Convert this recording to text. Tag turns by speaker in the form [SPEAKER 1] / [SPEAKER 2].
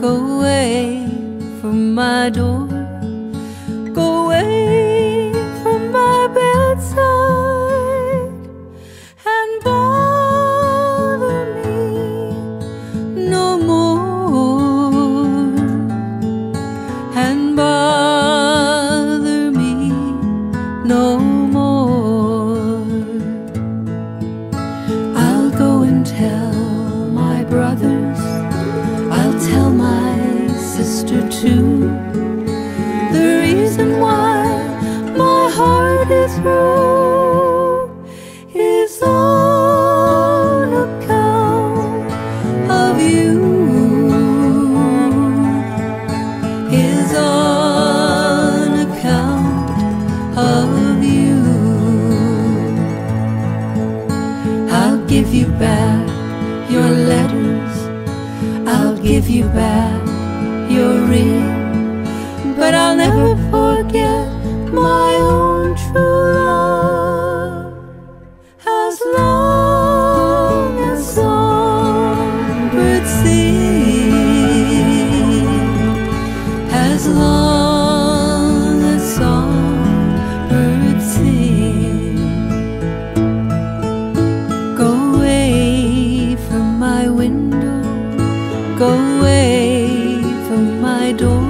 [SPEAKER 1] Go away from my door, go away from my bedside, and bother me no more, and bother me no more. I'll go and tell my brothers, I'll tell my sister too, the reason why my heart is broke is on account of you, is on account of you. I'll give you back your letters, I'll give you back your ring, but I'll never forget my own true love. As long as songbirds sing, as long as songbirds sing. Go away from my window, go away from my door,